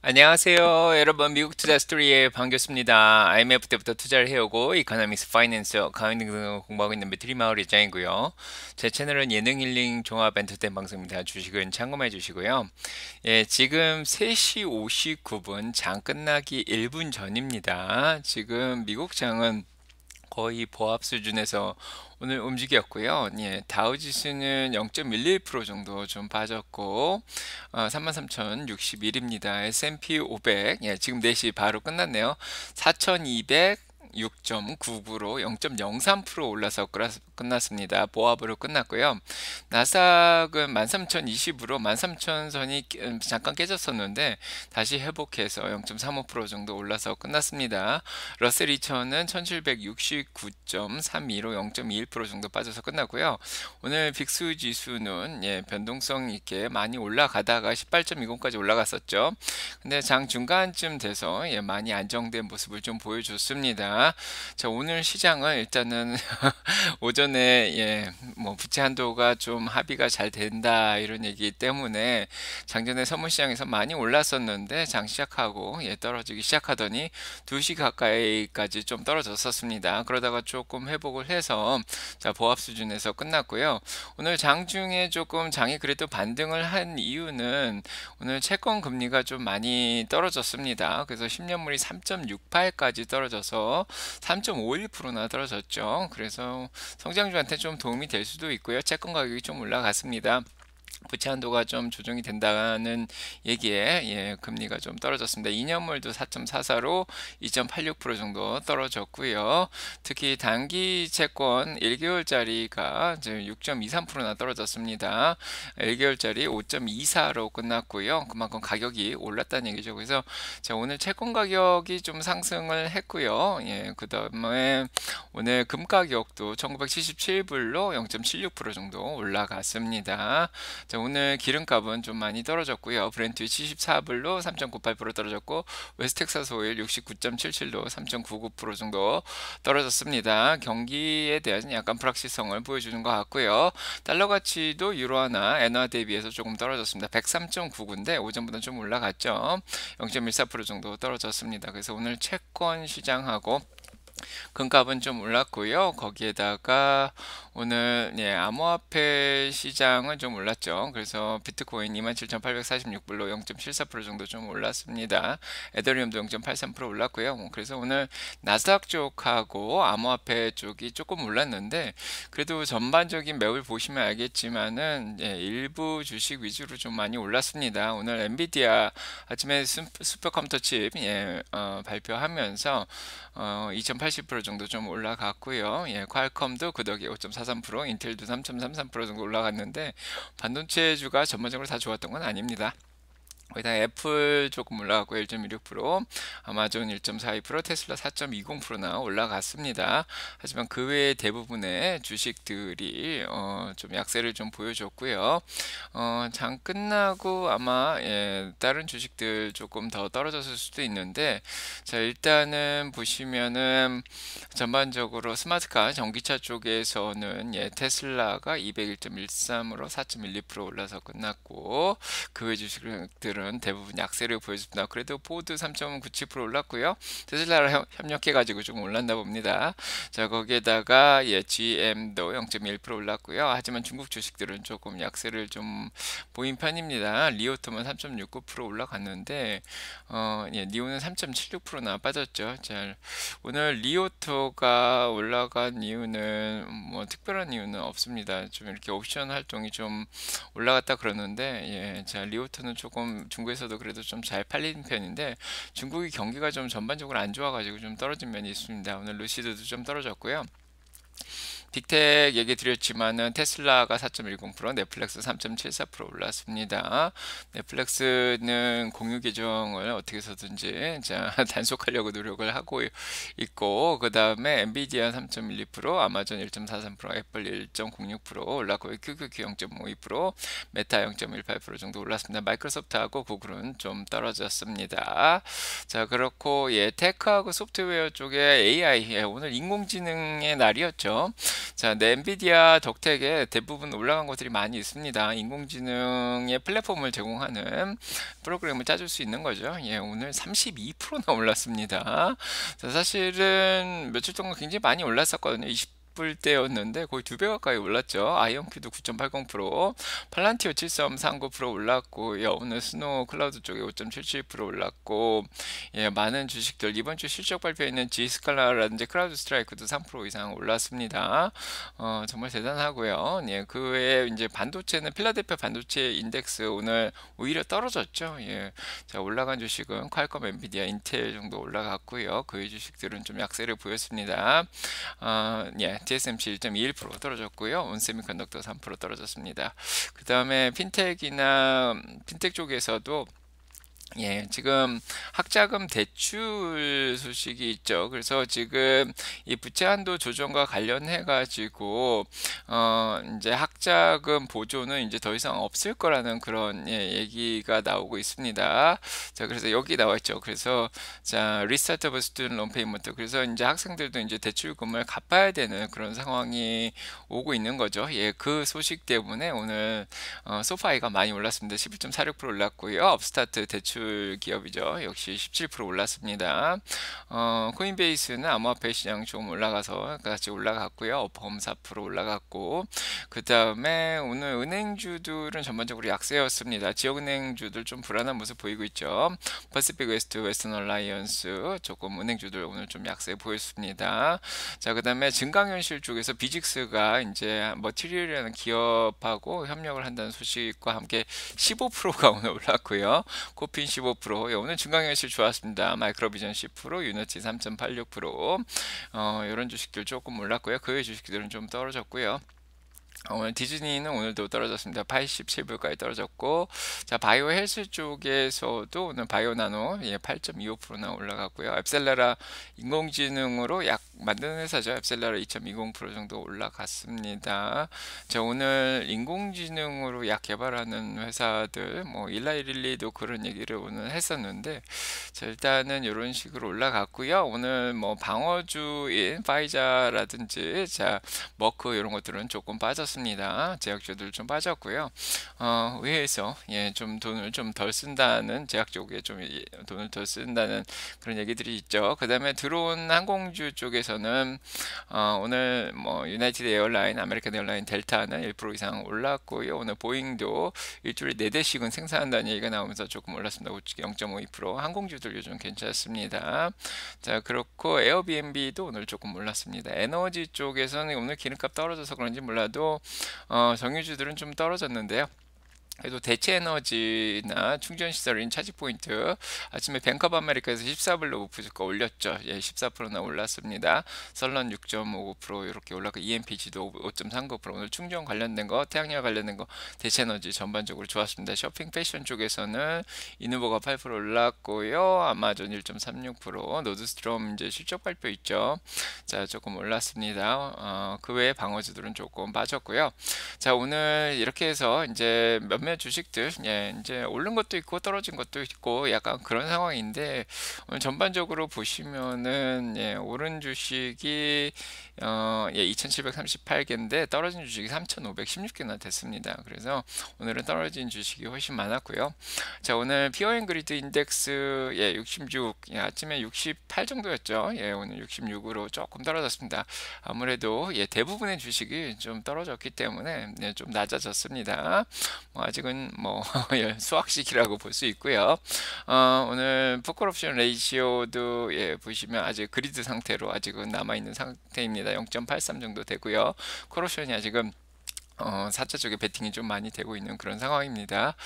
안녕하세요. 여러분, 미국 투자 스토리에 반갑습니다. IMF 때부터 투자를 해오고, 이코노믹스, 파이낸스, 어카운팅 등을 공부하고 있는 매트리 마을 이장이고요. 제 채널은 예능 힐링 종합 엔터테인 방송입니다. 주식은 참고해 주시고요. 예, 지금 3시 59분 장 끝나기 1분 전입니다. 지금 미국 장은 거의 보합 수준에서 오늘 움직였고요. 예, 다우지수는 0.11% 정도 좀 빠졌고 33,061입니다. S&P 500 예, 지금 4시 바로 끝났네요. 4,200 6.99로 0.03% 올라서 끝났습니다. 보합으로 끝났고요. 나스닥은 13,020으로 13,000선이 잠깐 깨졌었는데 다시 회복해서 0.35% 정도 올라서 끝났습니다. 러셀 2000은 1769.32로 0.21% 정도 빠져서 끝났고요. 오늘 빅스 지수는 예, 변동성 있게 많이 올라가다가 18.20까지 올라갔었죠. 근데 장 중간쯤 돼서 예, 많이 안정된 모습을 좀 보여줬습니다. 자, 오늘 시장은 일단은 오전에 예, 뭐 부채 한도가 좀 합의가 잘 된다 이런 얘기 때문에 장전에 선물시장에서 많이 올랐었는데 장 시작하고 예, 떨어지기 시작하더니 2시 가까이까지 좀 떨어졌었습니다. 그러다가 조금 회복을 해서 자, 보합 수준에서 끝났고요. 오늘 장 중에 조금 장이 그래도 반등을 한 이유는 오늘 채권 금리가 좀 많이 떨어졌습니다. 그래서 10년물이 3.68까지 떨어져서 3.51%나 떨어졌죠. 그래서 성장주한테 좀 도움이 될 수도 있고요. 채권 가격이 좀 올라갔습니다. 부채 한도가 좀 조정이 된다는 얘기에 예, 금리가 좀 떨어졌습니다. 2년물도 4.44로 2.86% 정도 떨어졌고요. 특히 단기 채권 1개월짜리가 6.23%나 떨어졌습니다. 1개월짜리 5.24로 끝났고요. 그만큼 가격이 올랐다는 얘기죠. 그래서 자, 오늘 채권 가격이 좀 상승을 했고요. 예, 그다음에 오늘 금 가격도 1977불로 0.76% 정도 올라갔습니다. 자, 오늘 기름값은 좀 많이 떨어졌고요. 브렌트 74불로 3.98% 떨어졌고 웨스텍사스 오일 69.77로 3.99% 정도 떨어졌습니다. 경기에 대한 약간 불확실성을 보여주는 것 같고요. 달러 가치도 유로화나 엔화 대비해서 조금 떨어졌습니다. 103.99인데 오전보다 좀 올라갔죠. 0.14% 정도 떨어졌습니다. 그래서 오늘 채권 시장하고 금값은 좀 올랐고요. 거기에다가 오늘 예, 암호화폐 시장은 좀 올랐죠. 그래서 비트코인 27,846불로 0.74% 정도 좀 올랐습니다. 에더리움도 0.83% 올랐고요. 그래서 오늘 나스닥 쪽하고 암호화폐 쪽이 조금 올랐는데 그래도 전반적인 매물 보시면 알겠지만은 예, 일부 주식 위주로 좀 많이 올랐습니다. 오늘 엔비디아 아침에 슈퍼컴퓨터 칩 예, 발표하면서 2.80% 정도 좀 올라갔고요. 예, 퀄컴도 그 덕에 5.43%, 인텔도 3.33% 정도 올라갔는데 반도체주가 전반적으로 다 좋았던 건 아닙니다. 거기다 애플 조금 올라갔고 1.16%, 아마존 1.42%, 테슬라 4.20%나 올라갔습니다. 하지만 그 외에 대부분의 주식들이 좀 약세를 좀 보여줬고요. 장 끝나고 아마 예, 다른 주식들 조금 더 떨어졌을 수도 있는데 자, 일단은 보시면은 전반적으로 스마트카 전기차 쪽에서는 예, 테슬라가 201.13으로 4.12% 올라서 끝났고 그 외 주식들은 대부분 약세를 보여줍니다. 그래도 포드 3.97% 올랐고요. 테슬라랑 협력해가지고 좀 올랐나 봅니다. 자, 거기에다가 예, GM도 0.1% 올랐고요. 하지만 중국 주식들은 조금 약세를 좀 보인 편입니다. 리오토만 3.69% 올라갔는데 예, 리오는 3.76%나 빠졌죠. 자, 오늘 리오토가 올라간 이유는 뭐 특별한 이유는 없습니다. 좀 이렇게 옵션 활동이 좀 올라갔다 그러는데 예, 자, 리오토는 조금 중국에서도 그래도 좀 잘 팔리는 편인데 중국이 경기가 좀 전반적으로 안 좋아가지고 좀 떨어진 면이 있습니다. 오늘 루시드도 좀 떨어졌고요. 빅텍 얘기 드렸지만은 테슬라가 4.10%, 넷플릭스 3.74% 올랐습니다. 넷플릭스는 공유 계정을 어떻게 해서든지 자, 단속하려고 노력을 하고 있고 그 다음에 엔비디아 3.12%, 아마존 1.43%, 애플 1.06% 올랐고 QQQ 0.52%, 메타 0.18% 정도 올랐습니다. 마이크로소프트하고 구글은 좀 떨어졌습니다. 자, 그렇고 예, 테크하고 소프트웨어 쪽에 AI 예, 오늘 인공지능의 날이었죠. 자, 네, 엔비디아 덕택에 대부분 올라간 것들이 많이 있습니다. 인공지능의 플랫폼을 제공하는 프로그램을 짜줄 수 있는 거죠. 예, 오늘 32%나 올랐습니다. 자, 사실은 며칠 동안 굉장히 많이 올랐었거든요. 20불대였는데 거의 2배 가까이 올랐죠. 아이언큐도 9.80%, 팔란티오 7.39% 올랐고, 예, 오늘 스노우 클라우드 쪽에 5.77% 올랐고, 예, 많은 주식들 이번 주 실적 발표에 있는 G스칼라라든지 크라우드 스트라이크도 3% 이상 올랐습니다. 정말 대단하고요. 예, 그 외에 이제 반도체는 필라델피아 반도체 인덱스 오늘 오히려 떨어졌죠. 예, 자, 올라간 주식은 퀄컴, 엔비디아, 인텔 정도 올라갔고요. 그 외 주식들은 좀 약세를 보였습니다. 예, TSMC 1.21% 떨어졌고요. 온세미컨덕터 3% 떨어졌습니다. 그 다음에 핀텍 쪽에서도 예, 지금 학자금 대출 소식이 있죠. 그래서 지금 이 부채 한도 조정과 관련해 가지고 이제 학자금 보조는 이제 더 이상 없을 거라는 그런 예, 얘기가 나오고 있습니다. 자, 그래서 여기 나와 있죠. 그래서 자, 리스타트 오브 스튜던트 론 페이먼트. 그래서 이제 학생들도 이제 대출금을 갚아야 되는 그런 상황이 오고 있는 거죠. 예, 그 소식 때문에 오늘 소파이가 많이 올랐습니다. 11.46% 올랐고요. 업스타트 대출 기업이죠. 역시 17% 올랐습니다. 코인베이스는 암호화폐 시장 좀 올라가서 같이 올라갔고요. 어펌 4% 올라갔고, 그 다음에 오늘 은행주들은 전반적으로 약세였습니다. 지역은행주들 좀 불안한 모습 보이고 있죠. 퍼시픽 웨스트, 웨스턴 얼라이언스 조금 은행주들 오늘 좀 약세 보였습니다. 자, 그 다음에 증강현실 쪽에서 비직스가 이제 머티리얼이라는 기업하고 협력을 한다는 소식과 함께 15%가 오늘 올랐고요. 코핀 15%, 예, 오늘 증강현실 좋았습니다. 마이크로비전 10%, 유니티 3.86%, 이런 주식들 조금 올랐고요. 그 외 주식들은 좀 떨어졌고요. 오늘 디즈니는 오늘도 떨어졌습니다. 87불까지 떨어졌고, 자, 바이오 헬스 쪽에서도 오늘 바이오 나노 예, 8.25%나 올라갔고요. 앱셀라라 인공지능으로 약 만드는 회사죠. 앱셀라라 2.20% 정도 올라갔습니다. 자, 오늘 인공지능으로 약 개발하는 회사들, 뭐 일라이릴리도 그런 얘기를 오늘 했었는데, 자, 일단은 이런 식으로 올라갔고요. 오늘 뭐 방어주인 파이자라든지, 자, 머크 이런 것들은 조금 빠졌습니다. 제약주들 좀 빠졌고요. 의회에서 예, 좀 돈을 좀 덜 쓴다는 제약 쪽에 좀 돈을 덜 쓴다는 그런 얘기들이 있죠. 그 다음에 들어온 항공주 쪽에서는 오늘 뭐 유나이티드 에어라인, 아메리칸 에어라인, 델타는 1% 이상 올랐고요. 오늘 보잉도 일주일에 4대씩은 생산한다는 얘기가 나오면서 조금 올랐습니다. 0.52%. 항공주들 요즘 괜찮습니다. 자, 그렇고 에어비앤비도 오늘 조금 올랐습니다. 에너지 쪽에서는 오늘 기름값 떨어져서 그런지 몰라도 정유주들은 좀 떨어졌는데요. 그래도 대체 에너지나 충전 시설인 차지 포인트 아침에 뱅크 오브 아메리카에서 14불로 오프주가 올렸죠. 예, 14%나 올랐습니다. 설런 6.59% 이렇게 올랐고 EMPG도 5.39% 오늘 충전 관련된 거, 태양열 관련된 거, 대체 에너지 전반적으로 좋았습니다. 쇼핑 패션 쪽에서는 이누보가 8% 올랐고요. 아마존 1.36%, 노드스트롬 이제 실적 발표 있죠. 자, 조금 올랐습니다. 그 외에 방어주들은 조금 빠졌고요. 자, 오늘 이렇게 해서 이제 몇몇 주식들 예, 이제 오른 것도 있고 떨어진 것도 있고 약간 그런 상황인데 오늘 전반적으로 보시면은 예, 오른 주식이 예, 2738개인데 떨어진 주식이 3516개나 됐습니다. 그래서 오늘은 떨어진 주식이 훨씬 많았고요. 자, 오늘 피어앤그리드 인덱스 예, 66 예, 아침에 68 정도였죠. 예, 오늘 66으로 조금 떨어졌습니다. 아무래도 예, 대부분의 주식이 좀 떨어졌기 때문에 예, 좀 낮아졌습니다. 아직은 뭐 예, 수학식이라고 볼 수 있고요. 오늘 풋콜옵션 레이시오도 예, 보시면 아직 그리드 상태로 아직은 남아있는 상태입니다. 0.83 정도 되고요. 콜옵션이 아직은 4차 쪽에 베팅이 좀 많이 되고 있는 그런 상황입니다.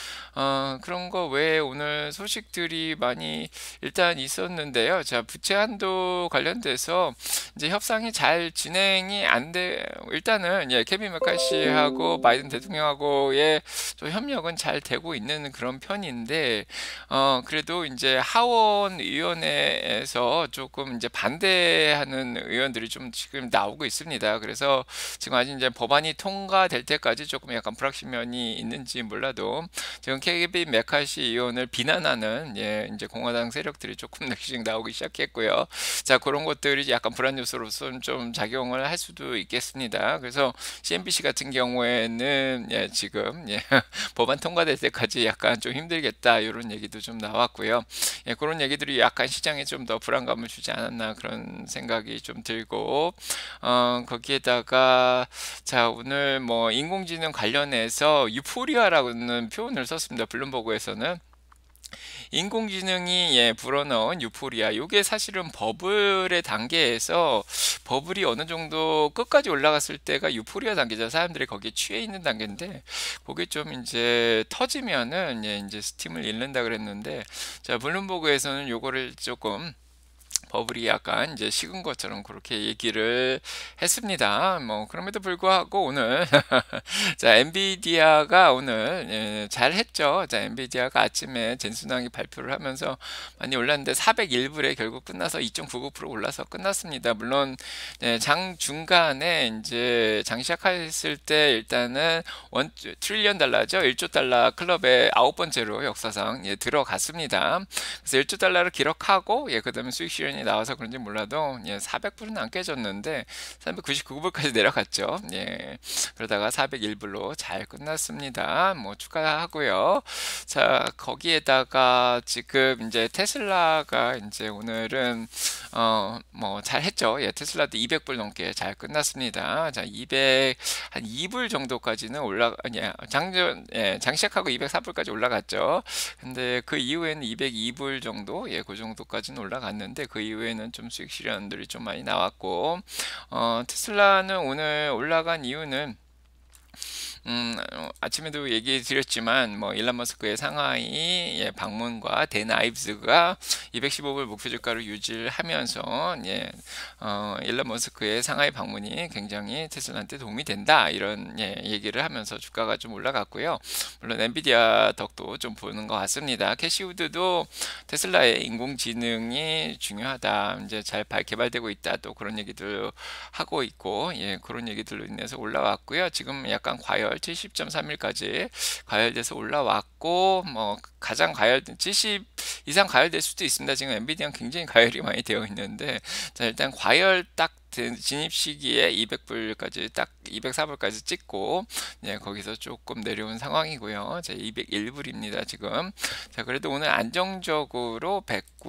그런 거 외에 오늘 소식들이 많이 일단 있었는데요. 자, 부채 한도 관련돼서 이제 협상이 잘 진행이 안 돼, 일단은 예, 케빈 메카시하고 바이든 대통령하고의 좀 협력은 잘 되고 있는 그런 편인데, 그래도 이제 하원 의원회에서 조금 이제 반대하는 의원들이 좀 지금 나오고 있습니다. 그래서 지금 아직 이제 법안이 통과될 될 때까지 조금 약간 불확실면이 있는지 몰라도 지금 케빈 메카시 의원을 비난하는 이제 공화당 세력들이 조금씩 나오기 시작했고요. 자, 그런 것들이 약간 불안 요소로서는 좀 작용을 할 수도 있겠습니다. 그래서 CNBC 같은 경우에는 지금 법안 통과될 때까지 약간 좀 힘들겠다 이런 얘기도 좀 나왔고요. 그런 얘기들이 약간 시장에 좀 더 불안감을 주지 않았나 그런 생각이 좀 들고 거기에다가 자, 오늘 뭐 인공지능 관련해서 유포리아라는 표현을 썼습니다. 블룸버그에서는 인공지능이 불어넣은 유포리아. 이게 사실은 버블의 단계에서 버블이 어느 정도 끝까지 올라갔을 때가 유포리아 단계죠. 사람들이 거기에 취해 있는 단계인데 그게 좀 이제 터지면은 이제 스팀을 잃는다 그랬는데 자, 블룸버그에서는 요거를 조금 버블이 약간 이제 식은 것처럼 그렇게 얘기를 했습니다. 뭐 그럼에도 불구하고 오늘 자, 엔비디아가 오늘 잘 했죠. 자, 엔비디아가 아침에 젠순항이 발표를 하면서 많이 올랐는데 401불에 결국 끝나서 2.99% 올라서 끝났습니다. 물론 장 중간에 이제 장 시작했을 때 일단은 원 트릴리언 달러죠. 1조 달러 클럽에 9번째로 역사상 들어갔습니다. 그래서 1조 달러를 기록하고 그다음에 수익 실현이 나와서 그런지 몰라도 400불은 안 깨졌는데 399불까지 내려갔죠. 그러다가 401불로 잘 끝났습니다. 뭐 축하하고요. 자, 거기에다가 지금 이제 테슬라가 이제 오늘은 뭐 잘했죠. 테슬라도 200불 넘게 잘 끝났습니다. 자, 200 한 2불 정도까지는 장 시작하고 204불까지 올라갔죠. 근데 그 이후에는 202불 정도, 그 정도까지는 올라갔는데 그 이후에는 좀 수익 실현들이 좀 많이 나왔고, 테슬라는 오늘 올라간 이유는 아침에도 얘기 드렸지만 뭐 일론 머스크의 상하이 방문과 댄 아이브스가 215불 목표 주가를 유지를 하면서 일론 머스크의 상하이 방문이 굉장히 테슬라한테 도움이 된다 이런 얘기를 하면서 주가가 좀 올라갔고요. 물론 엔비디아 덕도 좀 보는 것 같습니다. 캐시우드도 테슬라의 인공지능이 중요하다, 이제 잘 개발되고 있다, 또 그런 얘기들 하고 있고 그런 얘기들로 인해서 올라왔고요. 지금 약간 과열 70.31까지 가열돼서 올라왔고 뭐 가장 가열 70 이상 가열될 수도 있습니다. 지금 엔비디아는 굉장히 가열이 많이 되어 있는데 자, 일단 과열 딱 진입 시기에 200불까지 딱 204불까지 찍고 거기서 조금 내려온 상황이고요. 자, 201불입니다 지금. 자, 그래도 오늘 안정적으로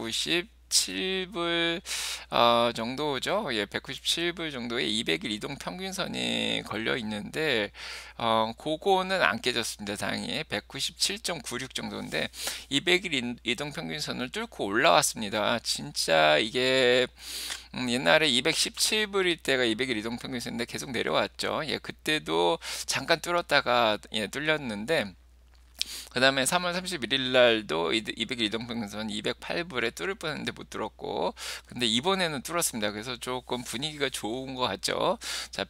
197불 정도죠. 197불 정도의 200일 이동 평균선이 걸려 있는데 그거는 안 깨졌습니다. 다행히 197.96 정도인데 200일 이동 평균선을 뚫고 올라왔습니다. 진짜 이게 옛날에 217불일 때가 200일 이동 평균선인데 계속 내려왔죠. 그때도 잠깐 뚫었다가 뚫렸는데 그 다음에 3월 31일 날도 200일 이동평균선 208불에 뚫을 뻔했는데 못 뚫었고 근데 이번에는 뚫었습니다. 그래서 조금 분위기가 좋은 것 같죠. 자,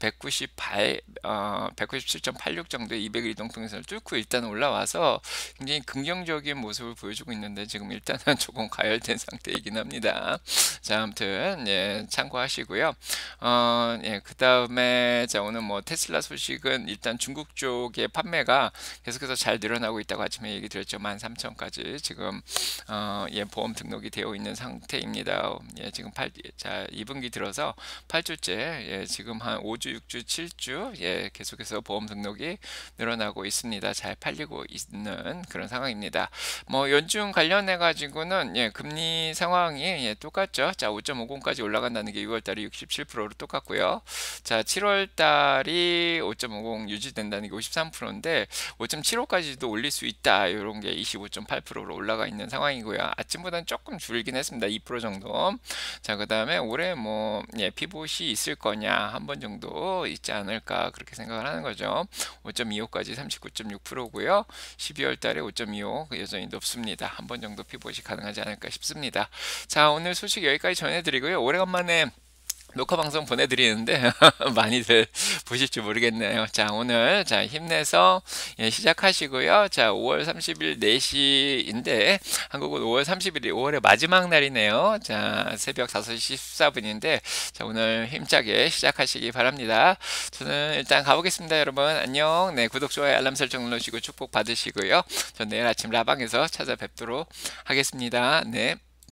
197.86 정도의 200일 이동평균선을 뚫고 일단 올라와서 굉장히 긍정적인 모습을 보여주고 있는데 지금 일단은 조금 가열된 상태이긴 합니다. 자, 아무튼 참고하시고요. 그 다음에 자, 오늘 뭐 테슬라 소식은 일단 중국 쪽의 판매가 계속해서 잘 늘어나고 있다고 아침에 얘기 드렸죠. 13,000까지 지금 보험 등록이 되어 있는 상태입니다. 지금 2분기 들어서 8주째 지금 한 5주, 6주, 7주 계속해서 보험 등록이 늘어나고 있습니다. 잘 팔리고 있는 그런 상황입니다. 뭐 연중 관련해 가지고는 금리 상황이 똑같죠. 자, 5.50까지 올라간다는 게 6월 달이 67%로 똑같고요. 자, 7월 달이 5.50 유지된다는 게 53%인데 5.75까지도 올릴 수 있다. 이런 게 25.8%로 올라가 있는 상황이고요. 아침보다는 조금 줄긴 했습니다. 2% 정도. 자, 그 다음에 올해 뭐 피봇이 있을 거냐 한 번 정도 있지 않을까 그렇게 생각을 하는 거죠. 5.25까지 39.6%고요. 12월 달에 5.25 여전히 높습니다. 한 번 정도 피봇이 가능하지 않을까 싶습니다. 자, 오늘 소식 여기까지 전해드리고요. 오래간만에 녹화 방송 보내드리는데 많이들 보실지 모르겠네요. 자, 오늘 자 힘내서 예, 시작하시고요. 자, 5월 30일 4시인데 한국은 5월 30일이 5월의 마지막 날이네요. 자, 새벽 5시 14분인데 자, 오늘 힘차게 시작하시기 바랍니다. 저는 일단 가보겠습니다, 여러분. 안녕. 네, 구독, 좋아요, 알람 설정 눌러주시고 축복 받으시고요. 전 내일 아침 라방에서 찾아뵙도록 하겠습니다. 네.